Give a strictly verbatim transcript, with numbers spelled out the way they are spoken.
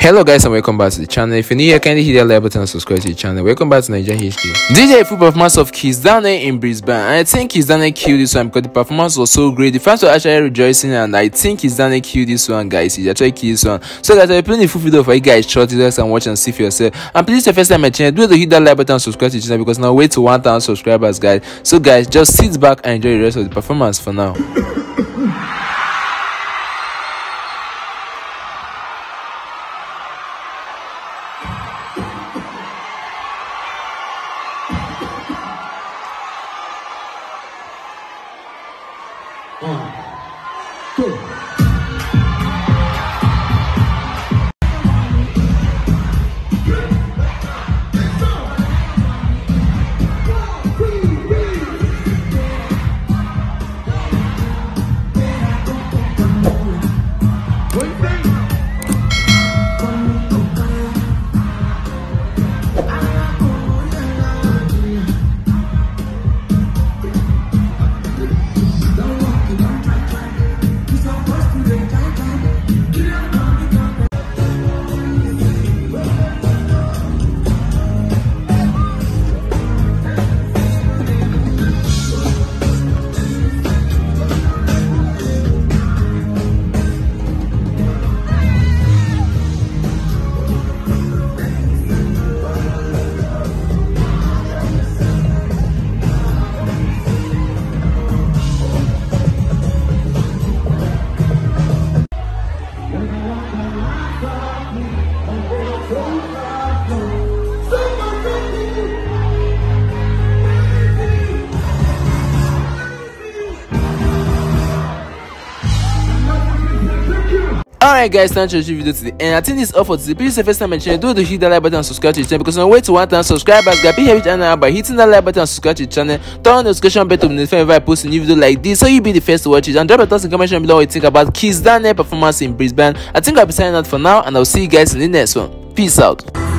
Hello guys and welcome back to the channel. If you're new here, kindly hit that like button and subscribe to the channel. Welcome back to Nigeria H D. This is a full performance of Kizz in Brisbane, and I think Kizz killed this one because the performance was so great. The fans were actually rejoicing, and I think Kizz killed this one, guys. He actually killed this one. So guys, I'll be playing the full video for you guys short videos and watch and see for yourself. And please, if you're first time on my channel, do hit that like button and subscribe to the channel because now wait to one thousand subscribers, guys. So guys, just sit back and enjoy the rest of the performance for now. One, two. Alright guys, thanks for watching the video to the end. I think this is all for today. Please, if first time on my channel, do hit that like button and subscribe to the channel because on the way to one thousand subscribers, guys, please help the channel by hitting that like button and subscribe to the channel. Turn on the notification bell to be notified whenever I post a new video like this, so you'll be the first to watch it. And drop a thoughts in the comment section below what you think about Kizz performance in Brisbane. I think I'll be signing out for now, and I'll see you guys in the next one. Peace out.